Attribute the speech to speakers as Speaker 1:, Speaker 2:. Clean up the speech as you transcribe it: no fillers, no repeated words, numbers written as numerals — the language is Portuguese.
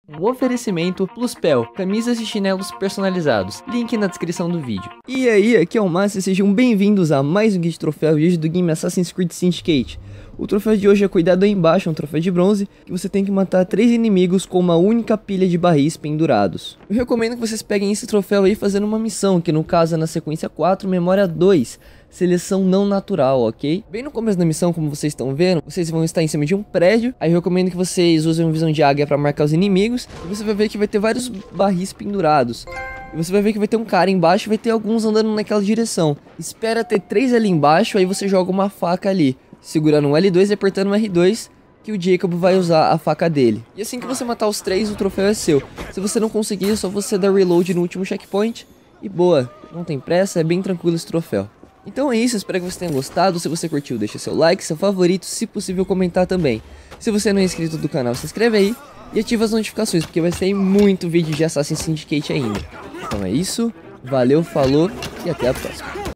Speaker 1: Um oferecimento Pluspel, camisas e chinelos personalizados, link na descrição do vídeo. E aí, aqui é o Márcio e sejam bem-vindos a mais um guia de troféu hoje do game Assassin's Creed Syndicate. O troféu de hoje é cuidado aí embaixo, é um troféu de bronze, que você tem que matar 3 inimigos com uma única pilha de barris pendurados. Eu recomendo que vocês peguem esse troféu aí fazendo uma missão, que no caso é na sequência 4, memória 2, seleção não natural, ok? Bem no começo da missão, como vocês estão vendo, vocês vão estar em cima de um prédio, aí eu recomendo que vocês usem uma visão de águia para marcar os inimigos, e você vai ver que vai ter vários barris pendurados. E você vai ver que vai ter um cara embaixo e vai ter alguns andando naquela direção. Espera ter 3 ali embaixo, aí você joga uma faca ali, segurando o L2 e apertando o R2, que o Jacob vai usar a faca dele. E assim que você matar os 3, o troféu é seu. Se você não conseguir, é só você dar reload no último checkpoint. E boa, não tem pressa, é bem tranquilo esse troféu. Então é isso, espero que você tenha gostado. Se você curtiu, deixa seu like, seu favorito, se possível comentar também. Se você não é inscrito do canal, se inscreve aí e ativa as notificações, porque vai sair muito vídeo de Assassin's Syndicate ainda. Então é isso, valeu, falou e até a próxima.